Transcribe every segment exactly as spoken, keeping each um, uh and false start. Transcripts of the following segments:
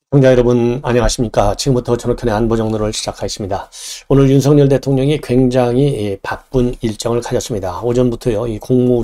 시청자 여러분 안녕하십니까. 지금부터 전학현의 안보정론을 시작하겠습니다. 오늘 윤석열 대통령이 굉장히 바쁜 일정을 가졌습니다. 오전부터요 이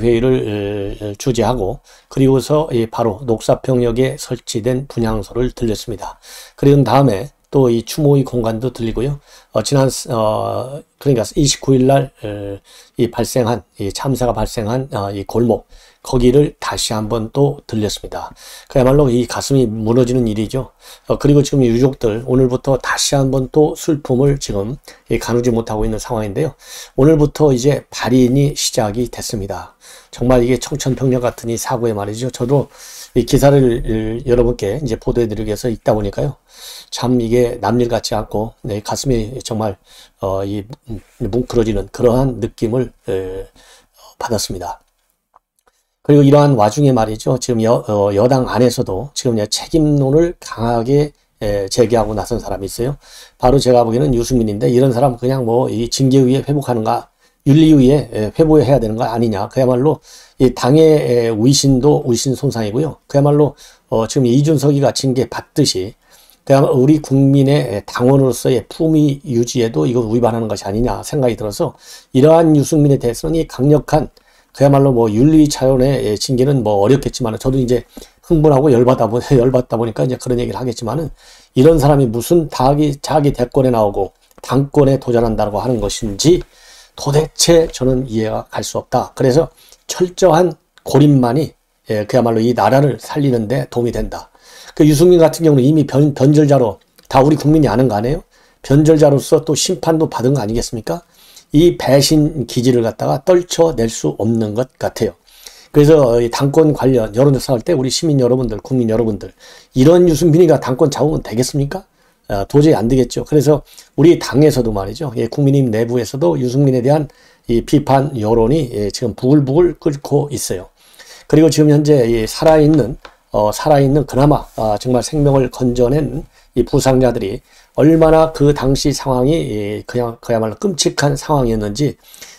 국무회의를 주재하고 그리고서 바로 녹사평역에 설치된 분향소를 들렸습니다. 그리고 다음에 또 이 추모의 공간도 들리고요. 어, 지난 어 그러니까 이십구 일 날 이 발생한 이 참사가 발생한 어, 이 골목 거기를 다시 한번 또 들렸습니다. 그야말로 이 가슴이 무너지는 일이죠. 어, 그리고 지금 유족들 오늘부터 다시 한번 또 슬픔을 지금 가누지 못하고 있는 상황인데요. 오늘부터 이제 발인이 시작이 됐습니다. 정말 이게 청천벽력 같은 이 사고에 말이죠. 저도 이 기사를 여러분께 이제 보도해드리기 위해서 읽다 보니까요. 참 이게 남일 같지 않고 내 가슴이 정말 어, 이 뭉클어지는 그러한 느낌을 에, 받았습니다. 그리고 이러한 와중에 말이죠. 지금 여, 어, 여당 안에서도 지금 책임론을 강하게 에, 제기하고 나선 사람이 있어요. 바로 제가 보기에는 유승민인데 이런 사람 그냥 뭐 이 징계위에 회복하는가 윤리위에 회부해야 되는 거 아니냐. 그야말로 이 당의 위신도 위신 손상이고요. 그야말로 어 지금 이준석이가 징계 받듯이 그야말로 우리 국민의 당원으로서의 품위 유지에도 이거 위반하는 것이 아니냐 생각이 들어서 이러한 유승민에 대해서는 이 강력한 그야말로 뭐 윤리 차원의 징계는 뭐 어렵겠지만 저도 이제 흥분하고 열받다 보 열받다 보니까 이제 그런 얘기를 하겠지만은 이런 사람이 무슨 자기 자기 대권에 나오고 당권에 도전한다고 하는 것인지 도대체 저는 이해가 갈 수 없다. 그래서 철저한 고립만이 예, 그야말로 이 나라를 살리는 데 도움이 된다. 그 유승민 같은 경우는 이미 변, 변절자로 다 우리 국민이 아는 거 아니에요? 변절자로서 또 심판도 받은 거 아니겠습니까? 이 배신 기지를 갖다가 떨쳐낼 수 없는 것 같아요. 그래서 이 당권 관련 여론조사 할 때 우리 시민 여러분들, 국민 여러분들 이런 유승민이가 당권 잡으면 되겠습니까? 어, 도저히 안 되겠죠. 그래서 우리 당에서도 말이죠. 예, 국민의힘 내부에서도 유승민에 대한 이 비판 여론이 예, 지금 부글부글 끓고 있어요. 그리고 지금 현재 이 살아있는 어, 살아있는 그나마 아, 정말 생명을 건져낸 이 부상자들이 얼마나 그 당시 상황이 예, 그냥 그야말로 끔찍한 상황이었는지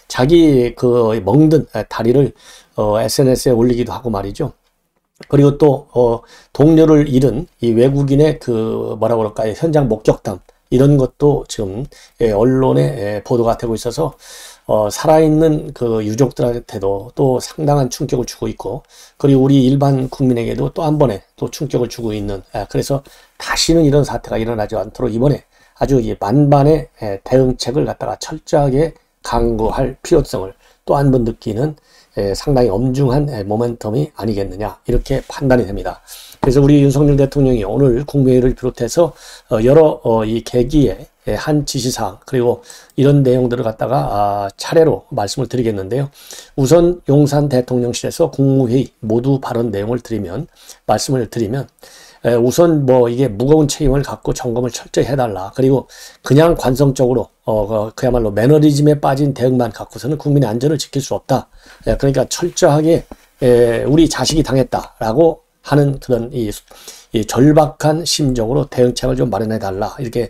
자기 그 멍든 다리를 어, 에스엔에스에 올리기도 하고 말이죠. 그리고 또 어, 동료를 잃은 이 외국인의 그 뭐라고 그럴까요? 현장 목격담 이런 것도 지금 예, 언론에 예, 보도가 되고 있어서 어, 살아있는 그 유족들한테도 또 상당한 충격을 주고 있고 그리고 우리 일반 국민에게도 또 한 번에 또 충격을 주고 있는 예, 그래서 다시는 이런 사태가 일어나지 않도록 이번에 아주 이 만반의 예, 대응책을 갖다가 철저하게 강구할 필요성을 또 한 번 느끼는 에, 상당히 엄중한 에, 모멘텀이 아니겠느냐 이렇게 판단이 됩니다. 그래서 우리 윤석열 대통령이 오늘 국무회의를 비롯해서 어, 여러 어, 이 계기의 에, 한 지시사항 그리고 이런 내용들을 갖다가 아, 차례로 말씀을 드리겠는데요. 우선 용산 대통령실에서 국무회의 모두 발언 내용을 드리면 말씀을 드리면 에, 우선 뭐 이게 무거운 책임을 갖고 점검을 철저히 해달라. 그리고 그냥 관성적으로 어, 그야말로 매너리즘에 빠진 대응만 갖고서는 국민의 안전을 지킬 수 없다. 예, 그러니까 철저하게 에, 우리 자식이 당했다라고 하는 그런 이, 이 절박한 심정으로 대응책을 좀 마련해달라. 이렇게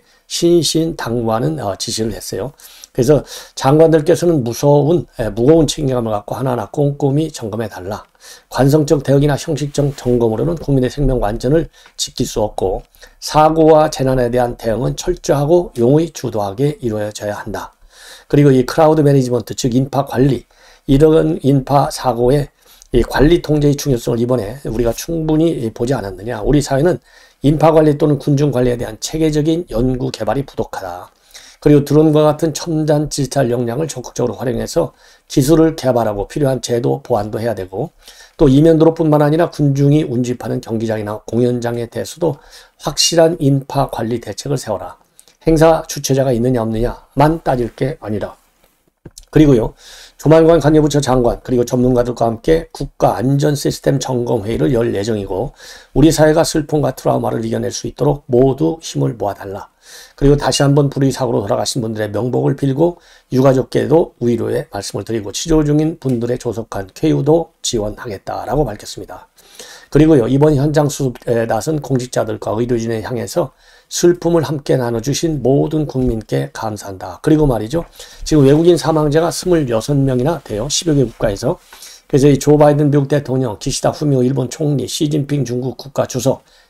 신신당부하는 어, 지시를 했어요. 그래서 장관들께서는 무서운 에, 무거운 책임감을 갖고 하나하나 꼼꼼히 점검해달라. 관성적 대응이나 형식적 점검으로는 국민의 생명과 안전을 지킬 수 없고 사고와 재난에 대한 대응은 철저하고 용의 주도하게 이루어져야 한다. 그리고 이 크라우드 매니지먼트 즉 인파 관리 이런 인파 사고의 이 관리 통제의 중요성을 이번에 우리가 충분히 보지 않았느냐. 우리 사회는 인파 관리 또는 군중 관리에 대한 체계적인 연구 개발이 부족하다. 그리고 드론과 같은 첨단 디지털 역량을 적극적으로 활용해서 기술을 개발하고 필요한 제도 보완도 해야 되고 또 이면도로뿐만 아니라 군중이 운집하는 경기장이나 공연장에 대해서도 확실한 인파 관리 대책을 세워라. 행사 주최자가 있느냐 없느냐만 따질 게 아니라 그리고요. 조만간 관여부처 장관 그리고 전문가들과 함께 국가안전시스템 점검회의를 열 예정이고 우리 사회가 슬픔과 트라우마를 이겨낼 수 있도록 모두 힘을 모아달라. 그리고 다시 한번 불의 사고로 돌아가신 분들의 명복을 빌고 유가족께도 위로의 말씀을 드리고 치료 중인 분들의 조속한 쾌유도 지원하겠다라고 밝혔습니다. 그리고요. 이번 현장 수습에 나선 공직자들과 의료진에 향해서 슬픔을 함께 나눠주신 모든 국민께 감사한다. 그리고 말이죠. 지금 외국인 사망자가 스물여섯 명이나 돼요. 십여 개 국가에서. 그래서 이 조 바이든 미국 대통령, 기시다 후미오 일본 총리, 시진핑 중국 국가 주석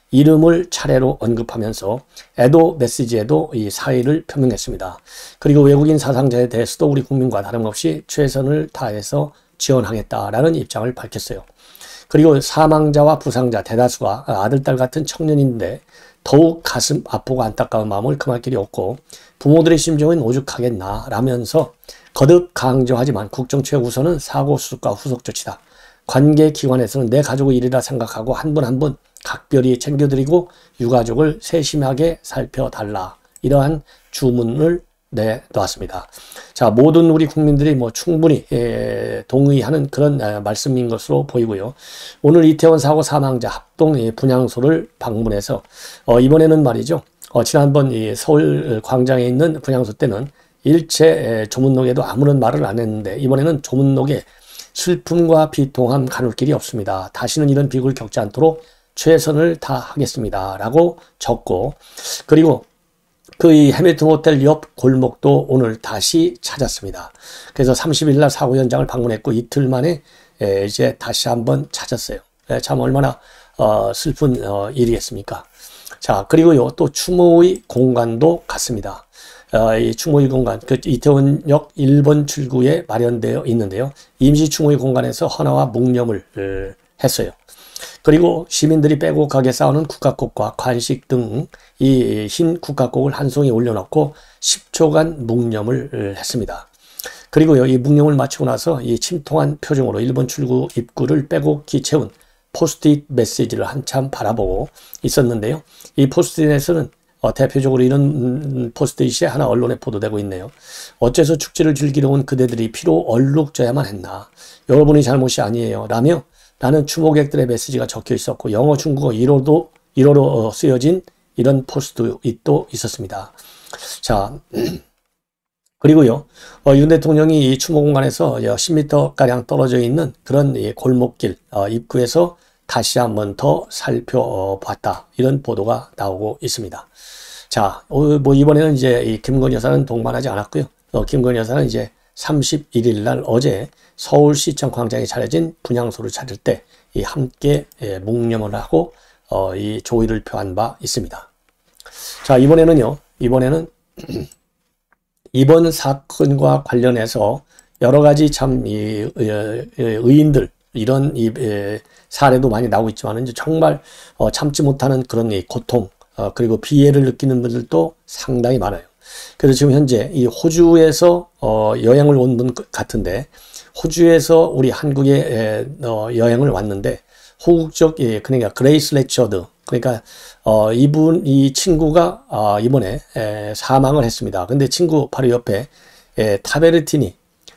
이름을 차례로 언급하면서 애도 메시지에도 이 사의를 표명했습니다. 그리고 외국인 사상자에 대해서도 우리 국민과 다름없이 최선을 다해서 지원하겠다라는 입장을 밝혔어요. 그리고 사망자와 부상자 대다수가 아들, 딸 같은 청년인데 더욱 가슴 아프고 안타까운 마음을 금할 길이 없고 부모들의 심정은 오죽하겠나 라면서 거듭 강조하지만 국정 최우선은 사고 수습과 후속 조치다. 관계기관에서는 내 가족의 일이라 생각하고 한 분 한 분 각별히 챙겨드리고 유가족을 세심하게 살펴달라. 이러한 주문을 내놓았습니다. 자, 모든 우리 국민들이 뭐 충분히 에, 동의하는 그런 에, 말씀인 것으로 보이고요. 오늘 이태원 사고 사망자 합동 분향소를 방문해서 어, 이번에는 말이죠. 어, 지난번 이 서울 광장에 있는 분향소 때는 일체 에, 조문록에도 아무런 말을 안 했는데 이번에는 조문록에 슬픔과 비통함 가눌 길이 없습니다. 다시는 이런 비극을 겪지 않도록 최선을 다하겠습니다. 라고 적고 그리고 그 이 해밀턴 호텔 옆 골목도 오늘 다시 찾았습니다. 그래서 삼십 일 날 사고 현장을 방문했고 이틀 만에 에, 이제 다시 한번 찾았어요. 에, 참 얼마나 어, 슬픈 어, 일이겠습니까? 자, 그리고요 또 추모의 공간도 갔습니다. 어, 이 추모의 공간, 그 이태원역 일 번 출구에 마련되어 있는데요. 임시 추모의 공간에서 헌화와 묵념을 에, 했어요. 그리고 시민들이 빼곡하게 쌓아놓은 국화꽃과 관식 등 이 흰 국화꽃을 한 송이 올려놓고 십 초간 묵념을 했습니다. 그리고요, 이 묵념을 마치고 나서 이 침통한 표정으로 일 번 출구 입구를 빼곡히 채운 포스트잇 메시지를 한참 바라보고 있었는데요. 이 포스트잇에서는 어, 대표적으로 이런 포스트잇이 하나 언론에 보도되고 있네요. 어째서 축제를 즐기러 온 그대들이 피로 얼룩져야만 했나. 여러분이 잘못이 아니에요. 라며 라는 추모객들의 메시지가 적혀 있었고 영어, 중국어, 일어도, 일어로 쓰여진 이런 포스트잇도 있었습니다. 자, 그리고요, 어, 윤 대통령이 이 추모 공간에서 십 미터가량 떨어져 있는 그런 이 골목길 어, 입구에서 다시 한번 더 살펴봤다. 이런 보도가 나오고 있습니다. 자, 어, 뭐 이번에는 이제 이 김건희 여사는 동반하지 않았고요. 어, 김건희 여사는 이제 삼십일 일 날 어제 서울시청 광장에 차려진 분향소를 찾을 때 이 함께 예, 묵념을 하고 어, 이 조의를 표한 바 있습니다. 자, 이번에는요. 이번에는 이번 사건과 관련해서 여러 가지 참 이 의인들 이런 이 사례도 많이 나오고 있지만 이제 정말 어, 참지 못하는 그런 이 고통 어, 그리고 비애를 느끼는 분들도 상당히 많아요. 그래서 지금 현재 이 호주에서 어, 여행을 온 분 같은데 호주에서 우리 한국에 에, 어, 여행을 왔는데 호국적 예, 그러니까 그레이스 레처드 그러니까 어, 이분 이 친구가 어, 이번에 에, 사망을 했습니다. 근데 친구 바로 옆에 에, 타베르티니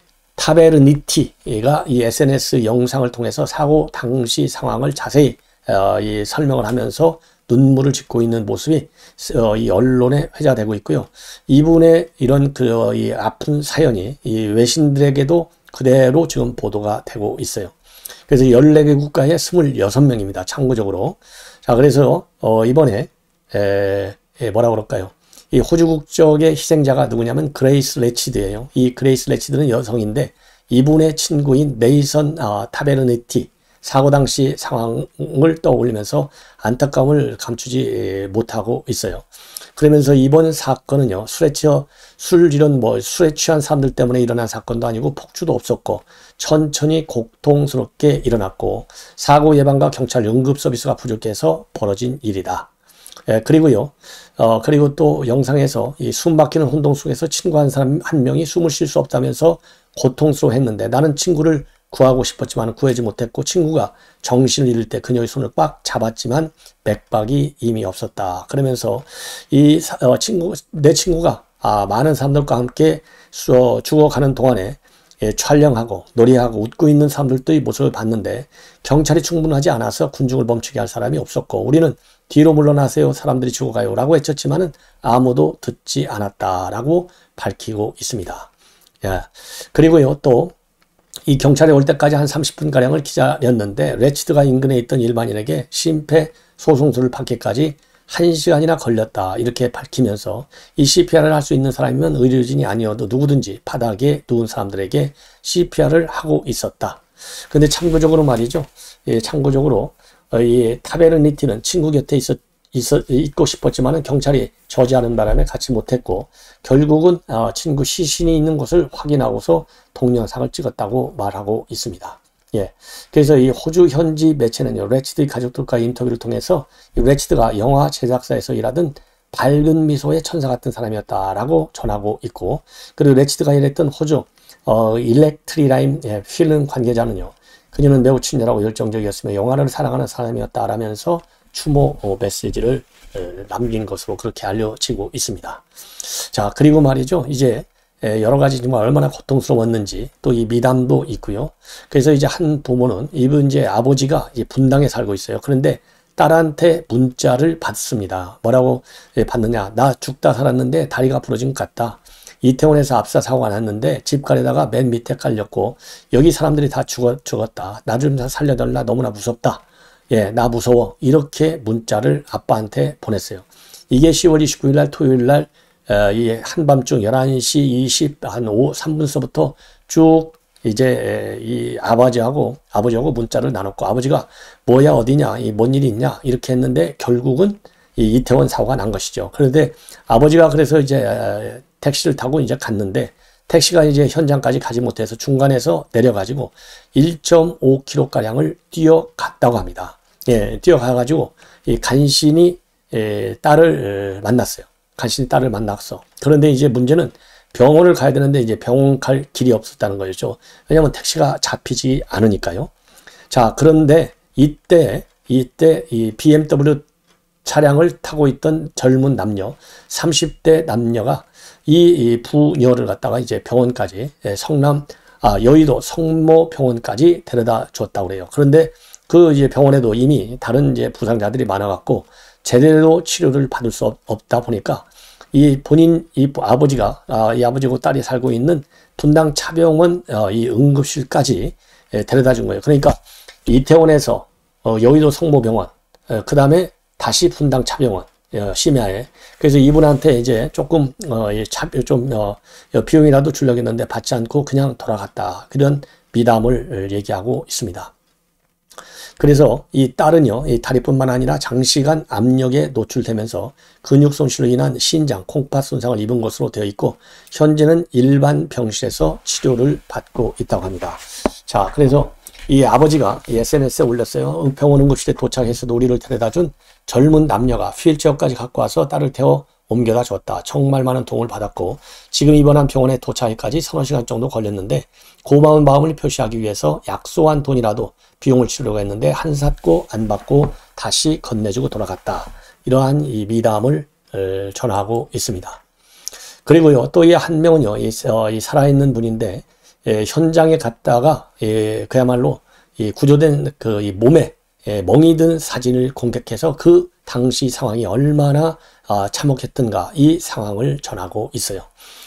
타베르니티가 이 에스엔에스 영상을 통해서 사고 당시 상황을 자세히 어, 이 설명을 하면서 눈물을 짓고 있는 모습이 어, 이 언론에 회자되고 있고요. 이분의 이런 그 이 아픈 사연이 이 외신들에게도 그대로 지금 보도가 되고 있어요. 그래서 열네 개 국가에 스물여섯 명입니다. 참고적으로. 자, 그래서 어, 이번에 에, 에, 뭐라 그럴까요? 이 호주 국적의 희생자가 누구냐면 그레이스 레치드예요. 이 그레이스 레치드는 여성인데 이분의 친구인 네이선 어, 타베르네티 사고 당시 상황을 떠올리면서 안타까움을 감추지 못하고 있어요. 그러면서 이번 사건은요, 술에 취해, 술 이런 뭐 술에 취한 사람들 때문에 일어난 사건도 아니고 폭주도 없었고 천천히 고통스럽게 일어났고 사고 예방과 경찰 응급 서비스가 부족해서 벌어진 일이다. 예, 그리고요, 어, 그리고 또 영상에서 이 숨 막히는 혼동 속에서 친구 한 사람 한 명이 숨을 쉴 수 없다면서 고통스러워 했는데 나는 친구를 구하고 싶었지만 구하지 못했고 친구가 정신을 잃을 때 그녀의 손을 꽉 잡았지만 맥박이 이미 없었다. 그러면서 이 어, 친구 내 친구가 아, 많은 사람들과 함께 수, 죽어가는 동안에 예, 촬영하고 놀이하고 웃고 있는 사람들의 모습을 봤는데 경찰이 충분하지 않아서 군중을 멈추게 할 사람이 없었고 우리는 뒤로 물러나세요. 사람들이 죽어가요. 라고 외쳤지만은 아무도 듣지 않았다라고 밝히고 있습니다. 예. 그리고요 또 이 경찰이 올 때까지 한 삼십 분가량을 기다렸는데 레치드가 인근에 있던 일반인에게 심폐소생술을 받기까지 한 시간이나 걸렸다. 이렇게 밝히면서 이 씨피알을 할 수 있는 사람이면 의료진이 아니어도 누구든지 바닥에 누운 사람들에게 씨피알을 하고 있었다. 근데 참고적으로 말이죠. 예, 참고적으로 어, 이 타베르니티는 친구 곁에 있었, 있어, 있고 싶었지만 경찰이 저지하는 바람에 같이 못했고 결국은 어, 친구 시신이 있는 곳을 확인하고서 동영상을 찍었다고 말하고 있습니다. 예, 그래서 이 호주 현지 매체는요, 레치드의 가족들과의 인터뷰를 통해서 이 레치드가 영화 제작사에서 일하던 밝은 미소의 천사 같은 사람이었다라고 전하고 있고, 그리고 레치드가 일했던 호주 어, 일렉트리라임 예, 필름 관계자는요, 그녀는 매우 친절하고 열정적이었으며 영화를 사랑하는 사람이었다라면서 추모 어, 메시지를 어, 남긴 것으로 그렇게 알려지고 있습니다. 자, 그리고 말이죠, 이제 여러 가지 정말 얼마나 고통스러웠는지 또 이 미담도 있고요. 그래서 이제 한 부모는 이분 이제 아버지가 이제 분당에 살고 있어요. 그런데 딸한테 문자를 받습니다. 뭐라고 받느냐? 나 죽다 살았는데 다리가 부러진 것 같다. 이태원에서 압사 사고가 났는데 집갈에다가 맨 밑에 깔렸고 여기 사람들이 다 죽었, 죽었다. 나 좀 살려달라. 너무나 무섭다. 예, 나 무서워. 이렇게 문자를 아빠한테 보냈어요. 이게 시월 이십구일 날 토요일 날 어, 이 한밤중 열한 시 이십삼 분서부터 쭉 이제 이 아버지하고 아버지하고 문자를 나눴고 아버지가 뭐야 어디냐 이 뭔 일이 있냐 이렇게 했는데 결국은 이 이태원 사고가 난 것이죠. 그런데 아버지가 그래서 이제 택시를 타고 이제 갔는데 택시가 이제 현장까지 가지 못해서 중간에서 내려가지고 일 점 오 킬로미터 가량을 뛰어갔다고 합니다. 예, 뛰어가가지고 이 간신히 예, 딸을 만났어요. 간신히 딸을 만났어. 그런데 이제 문제는 병원을 가야 되는데 이제 병원 갈 길이 없었다는 거죠. 왜냐하면 택시가 잡히지 않으니까요. 자, 그런데 이때 이때 이 비엠더블유 차량을 타고 있던 젊은 남녀, 삼십 대 남녀가 이 부녀를 갖다가 이제 병원까지 성남 아 여의도 성모병원까지 데려다 줬다고 그래요. 그런데 그 이제 병원에도 이미 다른 이제 부상자들이 많아갖고 제대로 치료를 받을 수 없, 없다 보니까 이 본인 이 아버지가 아, 이 아버지고 딸이 살고 있는 분당 차병원 어, 이 응급실까지 예, 데려다 준 거예요. 그러니까 이태원에서 어, 여의도 성모병원, 어, 그 다음에 다시 분당 차병원 어, 심야에. 그래서 이분한테 이제 조금 어, 차, 좀 어, 비용이라도 주려고 했는데 받지 않고 그냥 돌아갔다. 그런 미담을 얘기하고 있습니다. 그래서 이 딸은요, 이 다리뿐만 아니라 장시간 압력에 노출되면서 근육 손실로 인한 신장, 콩팥 손상을 입은 것으로 되어 있고, 현재는 일반 병실에서 치료를 받고 있다고 합니다. 자, 그래서 이 아버지가 이 에스엔에스에 올렸어요. 병원 응급실에 도착해서 놀이를 데려다 준 젊은 남녀가 휠체어까지 갖고 와서 딸을 태워 옮겨다 줬다. 정말 많은 도움을 받았고 지금 입원한 병원에 도착하기까지 서너 시간 정도 걸렸는데 고마운 마음을 표시하기 위해서 약소한 돈이라도 비용을 치르려고 했는데 한삿고 안 받고 다시 건네주고 돌아갔다. 이러한 이 미담을 전하고 있습니다. 그리고요, 또 이 한 명은요, 이, 어, 이 살아있는 분인데 예, 현장에 갔다가 예, 그야말로 이 구조된 그 이 몸에 예, 멍이 든 사진을 공개해서 그 당시 상황이 얼마나 아, 참혹했던가 이 상황을 전하고 있어요.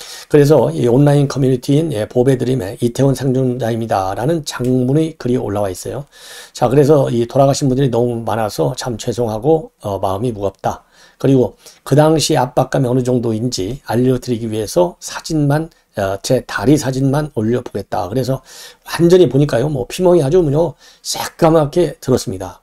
그래서 이 온라인 커뮤니티인 예, 보배드림의 이태원 생존자입니다라는 장문의 글이 올라와 있어요. 자, 그래서 이 돌아가신 분들이 너무 많아서 참 죄송하고 어, 마음이 무겁다. 그리고 그 당시 압박감이 어느 정도인지 알려드리기 위해서 사진만 어, 제 다리 사진만 올려보겠다. 그래서 완전히 보니까요, 뭐 피멍이 아주 뭐요 새까맣게 들었습니다.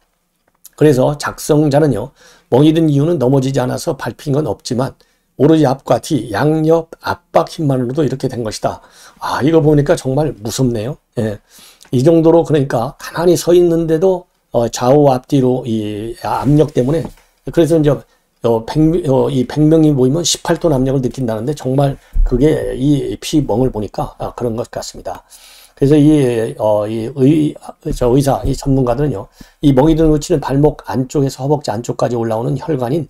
그래서 작성자는요, 멍이 든 이유는 넘어지지 않아서 밟힌 건 없지만 오로지 앞과 뒤 양옆 압박 힘만으로도 이렇게 된 것이다. 아, 이거 보니까 정말 무섭네요. 예. 이 정도로 그러니까 가만히 서 있는데도 어, 좌우 앞뒤로 이 압력 때문에 그래서 이제 어, 백, 어, 이 백 명이 모이면 십팔 톤 압력을 느낀다는데 정말 그게 이 피멍을 보니까 아, 그런 것 같습니다. 그래서 이, 어, 이 의, 저 의사, 이 전문가들은요, 이 멍이 든 위치는 발목 안쪽에서 허벅지 안쪽까지 올라오는 혈관인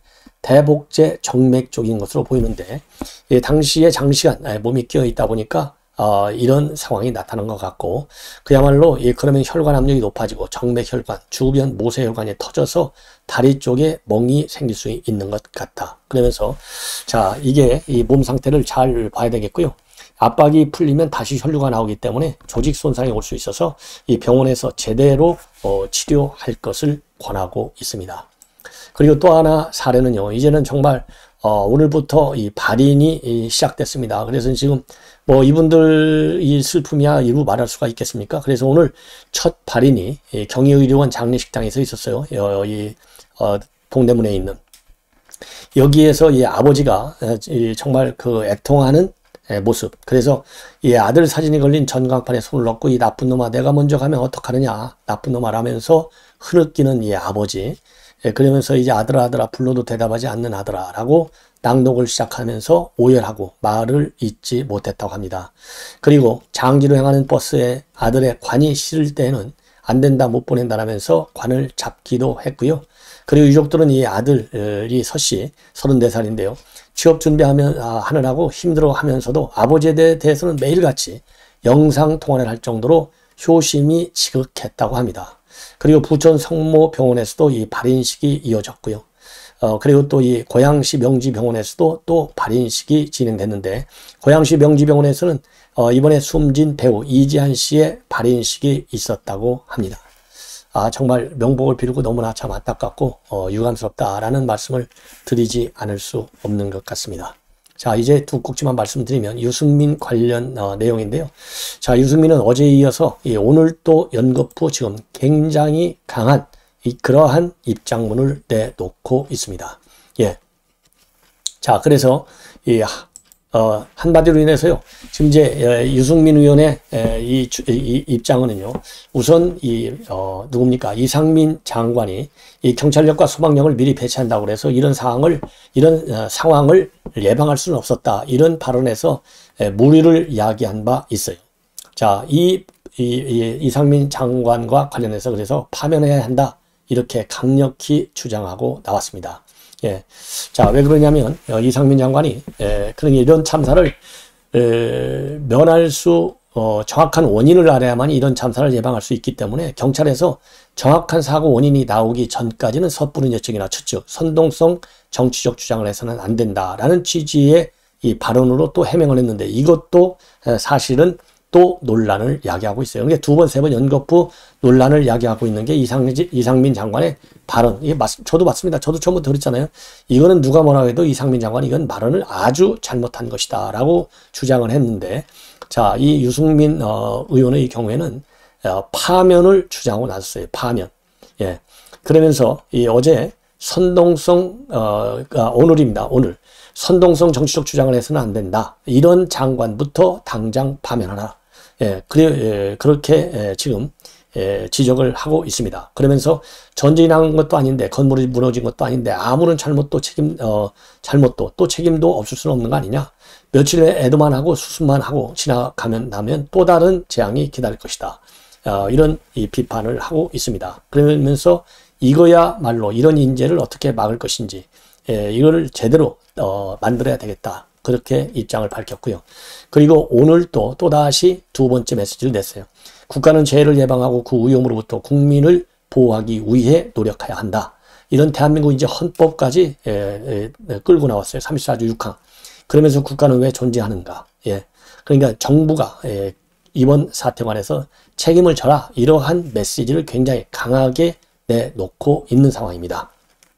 대복제 정맥 쪽인 것으로 보이는데, 예, 당시에 장시간 몸이 끼어 있다 보니까 어, 이런 상황이 나타난 것 같고, 그야말로 예, 그러면 혈관 압력이 높아지고 정맥 혈관, 주변 모세 혈관이 터져서 다리 쪽에 멍이 생길 수 있는 것 같다. 그러면서 자, 이게 이 몸 상태를 잘 봐야 되겠고요. 압박이 풀리면 다시 혈류가 나오기 때문에 조직 손상이 올 수 있어서 이 병원에서 제대로 어, 치료할 것을 권하고 있습니다. 그리고 또 하나 사례는요, 이제는 정말 어, 오늘부터 이 발인이 이 시작됐습니다. 그래서 지금 뭐 이분들 이 슬픔이야 이루 말할 수가 있겠습니까? 그래서 오늘 첫 발인이 이 경희의료원 장례식장에서 있었어요. 어, 이 어, 동대문에 있는 여기에서 이 아버지가 이 정말 그 애통하는 모습. 그래서 이 아들 사진이 걸린 전광판에 손을 넣고 이 나쁜 놈아 내가 먼저 가면 어떡하느냐 나쁜 놈아 라면서 흐느끼는 이 아버지. 그러면서 이제 아들아 아들아 불러도 대답하지 않는 아들아 라고 낭독을 시작하면서 오열하고 말을 잇지 못했다고 합니다. 그리고 장지로 향하는 버스에 아들의 관이 싫을 때는 안 된다 못 보낸다라면서 관을 잡기도 했고요. 그리고 유족들은 이 아들이 서씨 서른네 살인데요. 취업 준비하면 아, 하느라고 힘들어 하면서도 아버지에 대해서는 매일같이 영상통화를 할 정도로 효심이 지극했다고 합니다. 그리고 부천 성모병원에서도 이 발인식이 이어졌고요. 어, 그리고 또 이 고양시 명지병원에서도 또 발인식이 진행됐는데 고양시 명지병원에서는 어, 이번에 숨진 배우 이지한 씨의 발인식이 있었다고 합니다. 아, 정말 명복을 빌고 너무나 참 안타깝고 어, 유감스럽다라는 말씀을 드리지 않을 수 없는 것 같습니다. 자, 이제 두 꼭지만 말씀드리면 유승민 관련 어, 내용인데요. 자, 유승민은 어제에 이어서 이 오늘 또 연거푸 지금 굉장히 강한 이 그러한 입장문을 내놓고 있습니다. 예. 자, 그래서 이 어, 한마디로 인해서요. 지금 이제 유승민 의원의 이, 이 입장은요. 우선 이 어, 누굽니까? 이상민 장관이 이 경찰력과 소방력을 미리 배치한다고 그래서 이런 상황을 이런 어, 상황을 예방할 수는 없었다. 이런 발언에서 에, 무리를 야기한 바 있어요. 자, 이, 이, 이 이상민 장관과 관련해서 그래서 파면해야 한다. 이렇게 강력히 주장하고 나왔습니다. 예. 자, 왜 그러냐면, 어, 이상민 장관이, 예, 그런 이런 참사를, 에, 면할 수, 어, 정확한 원인을 알아야만 이런 참사를 예방할 수 있기 때문에 경찰에서 정확한 사고 원인이 나오기 전까지는 섣부른 예측이나 추측, 선동성 정치적 주장을 해서는 안 된다라는 취지의 이 발언으로 또 해명을 했는데 이것도 사실은 또 논란을 야기하고 있어요. 그러니까 두 번, 세 번 연거푸 논란을 야기하고 있는 게 이상, 이상민 장관의 발언. 이게 맞, 저도 맞습니다. 저도 처음부터 그랬잖아요. 이거는 누가 뭐라고 해도 이상민 장관이 이건 발언을 아주 잘못한 것이다. 라고 주장을 했는데, 자, 이 유승민, 어, 의원의 경우에는, 어, 파면을 주장하고 나섰어요. 파면. 예. 그러면서, 이 어제 선동성, 어, 아, 오늘입니다. 오늘. 선동성 정치적 주장을 해서는 안 된다. 이런 장관부터 당장 파면하라. 예, 그래, 예, 그렇게 예, 지금 예, 지적을 하고 있습니다. 그러면서 전쟁이 난 것도 아닌데 건물이 무너진 것도 아닌데 아무런 잘못도 책임 어 잘못도 또 책임도 없을 수는 없는 거 아니냐. 며칠의 애도만 하고 수습만 하고 지나가면 나면 또 다른 재앙이 기다릴 것이다. 어, 이런 이 비판을 하고 있습니다. 그러면서 이거야말로 이런 인재를 어떻게 막을 것인지 예, 이거를 제대로 어, 만들어야 되겠다. 그렇게 입장을 밝혔고요. 그리고 오늘 또 또다시 두 번째 메시지를 냈어요. 국가는 재해를 예방하고 그 위험으로부터 국민을 보호하기 위해 노력해야 한다. 이런 대한민국 이제 헌법까지 예, 예, 끌고 나왔어요. 삼십사 조 육 항. 그러면서 국가는 왜 존재하는가. 예. 그러니까 정부가 예, 이번 사태 관해서 책임을 져라. 이러한 메시지를 굉장히 강하게 내놓고 있는 상황입니다.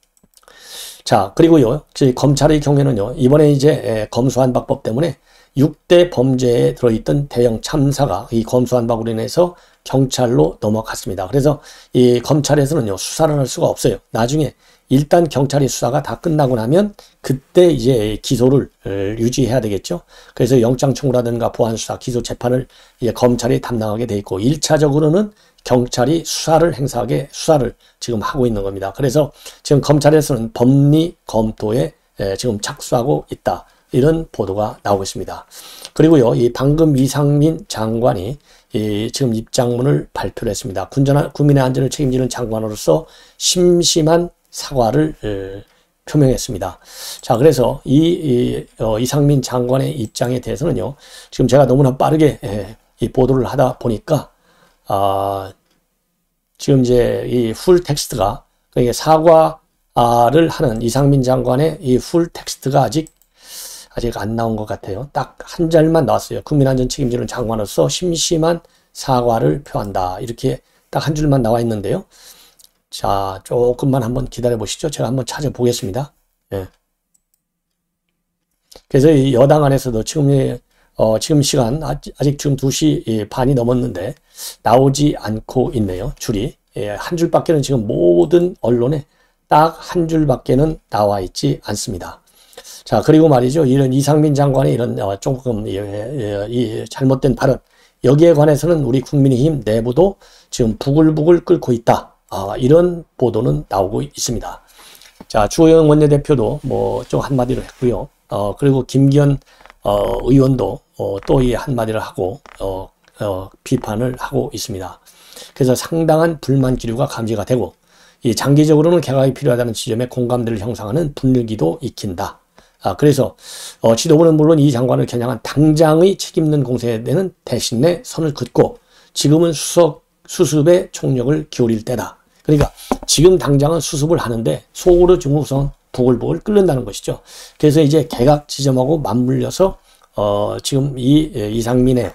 자, 그리고요, 검찰의 경우에는요, 이번에 이제 검수완박법 때문에 육 대 범죄에 들어있던 대형 참사가 이 검수완박으로 인해서 경찰로 넘어갔습니다. 그래서 이 검찰에서는요, 수사를 할 수가 없어요. 나중에 일단 경찰이 수사가 다 끝나고 나면 그때 이제 기소를 유지해야 되겠죠. 그래서 영장 청구라든가 보안 수사, 기소 재판을 이제 검찰이 담당하게 돼 있고 일 차적으로는 경찰이 수사를 행사하게 수사를 지금 하고 있는 겁니다. 그래서 지금 검찰에서는 법리 검토에 지금 착수하고 있다. 이런 보도가 나오고 있습니다. 그리고요, 이 방금 이상민 장관이 이 지금 입장문을 발표를 했습니다. 군전, 국민의 안전을 책임지는 장관으로서 심심한 사과를 에, 표명했습니다. 자, 그래서 이, 이 어, 이상민 장관의 입장에 대해서는요, 지금 제가 너무나 빠르게 에, 이 보도를 하다 보니까 아, 지금 이제 이 풀 텍스트가, 그러니까 사과를 하는 이상민 장관의 이 풀 텍스트가 아직, 아직 안 나온 것 같아요. 딱 한 절만 나왔어요. 국민안전 책임지는 장관으로서 심심한 사과를 표한다. 이렇게 딱 한 줄만 나와 있는데요. 자, 조금만 한번 기다려 보시죠. 제가 한번 찾아보겠습니다. 예. 그래서 이 여당 안에서도 지금, 어, 지금 시간, 아직, 아직 지금 두 시 반이 넘었는데, 나오지 않고 있네요, 줄이. 예, 한 줄밖에는 지금 모든 언론에 딱 한 줄밖에는 나와 있지 않습니다. 자, 그리고 말이죠. 이런 이상민 장관의 이런, 어, 조금, 예, 예, 이 잘못된 발언. 여기에 관해서는 우리 국민의힘 내부도 지금 부글부글 끓고 있다. 아, 이런 보도는 나오고 있습니다. 자, 주호영 원내대표도 뭐 좀 한마디를 했고요. 어, 그리고 김기현, 어, 의원도, 어, 또 이 한마디를 하고, 어, 어, 비판을 하고 있습니다. 그래서 상당한 불만 기류가 감지가 되고, 이 장기적으로는 개각이 필요하다는 지점에 공감대를 형성하는 분위기도 익힌다. 아, 그래서, 어, 지도부는 물론 이 장관을 겨냥한 당장의 책임있는 공세에는 대신에 선을 긋고, 지금은 수석, 수습에 총력을 기울일 때다. 그러니까, 지금 당장은 수습을 하는데, 속으로 지금 우선 부글부글 끓는다는 것이죠. 그래서 이제 개각 지점하고 맞물려서, 어, 지금 이, 이상민의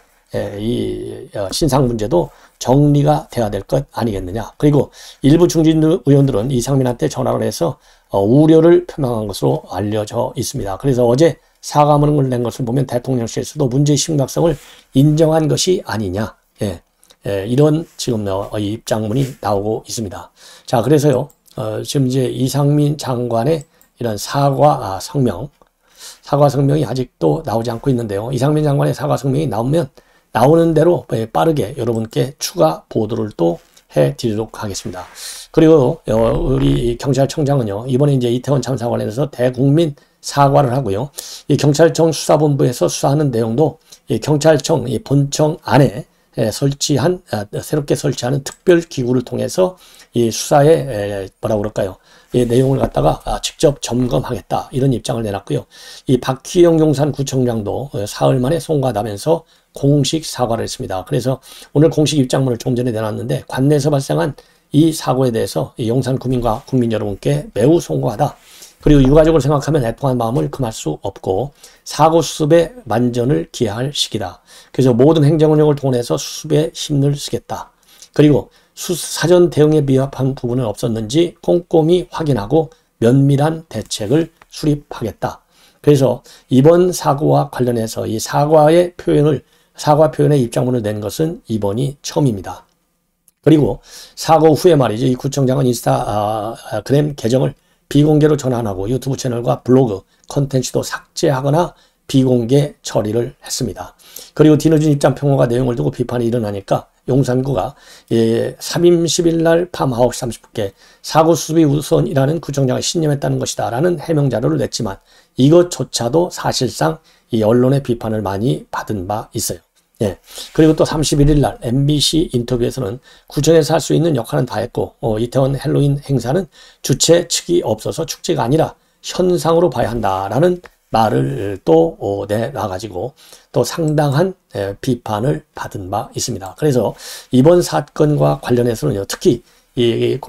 이 신상 문제도 정리가 돼야 될 것 아니겠느냐. 그리고 일부 중진 의원들은 이상민한테 전화를 해서 어, 우려를 표명한 것으로 알려져 있습니다. 그래서 어제 사과문을 낸 것을 보면 대통령실에서도 문제의 심각성을 인정한 것이 아니냐. 예, 예, 이런 지금 어, 입장문이 나오고 있습니다. 자, 그래서요, 어, 지금 이제 이상민 장관의 이런 사과 아, 성명, 사과 성명이 아직도 나오지 않고 있는데요. 이상민 장관의 사과 성명이 나오면 나오는 대로 빠르게 여러분께 추가 보도를 또 해드리도록 하겠습니다. 그리고 우리 경찰청장은요, 이번에 이제 이태원 참사 관련해서 대국민 사과를 하고요. 이 경찰청 수사본부에서 수사하는 내용도 이 경찰청 이 본청 안에 설치한 새롭게 설치하는 특별 기구를 통해서 이 수사에 뭐라고 그럴까요? 이 내용을 갖다가 직접 점검하겠다 이런 입장을 내놨고요. 이 박희영 용산구청장도 사흘 만에 송가하면서 공식 사과를 했습니다. 그래서 오늘 공식 입장문을 좀 전에 내놨는데 관내에서 발생한 이 사고에 대해서 용산 구민과 국민 여러분께 매우 송구하다. 그리고 유가족을 생각하면 애통한 마음을 금할 수 없고 사고 수습에 만전을 기하할 시기다. 그래서 모든 행정력을 동원해서 수습에 힘을 쓰겠다. 그리고 수, 사전 대응에 미흡한 부분은 없었는지 꼼꼼히 확인하고 면밀한 대책을 수립하겠다. 그래서 이번 사고와 관련해서 이 사과의 표현을 사과 표현의 입장문을 낸 것은 이번이 처음입니다. 그리고 사고 후에 말이죠. 이 구청장은 인스타그램 계정을 비공개로 전환하고 유튜브 채널과 블로그 컨텐츠도 삭제하거나 비공개 처리를 했습니다. 그리고 뒤늦은 입장 평가가 내용을 두고 비판이 일어나니까 용산구가 예, 삼 일 십 일 날 밤 아홉 시 삼십 분께 사고 수습이 우선이라는 구청장을 신념했다는 것이다 라는 해명 자료를 냈지만 이것조차도 사실상 이 언론의 비판을 많이 받은 바 있어요. 예. 그리고 또 삼십일 일 날 엠비씨 인터뷰에서는 구청에서 할 수 있는 역할은 다 했고 어, 이태원 헬로윈 행사는 주최 측이 없어서 축제가 아니라 현상으로 봐야 한다라는 말을 또 어, 내놔가지고 또 상당한 에, 비판을 받은 바 있습니다. 그래서 이번 사건과 관련해서는요, 특히 이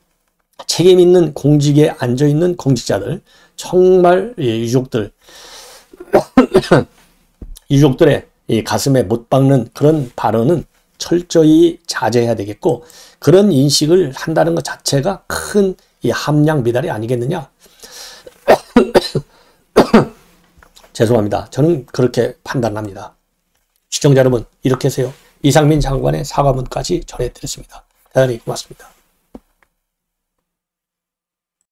책임 있는 공직에 앉아 있는 공직자들, 정말 이 유족들 유족들의 이 가슴에 못 박는 그런 발언은 철저히 자제해야 되겠고, 그런 인식을 한다는 것 자체가 큰 이 함량 미달이 아니겠느냐. 죄송합니다. 저는 그렇게 판단합니다. 시청자 여러분, 이렇게 해서요, 이상민 장관의 사과문까지 전해드렸습니다. 대단히 고맙습니다.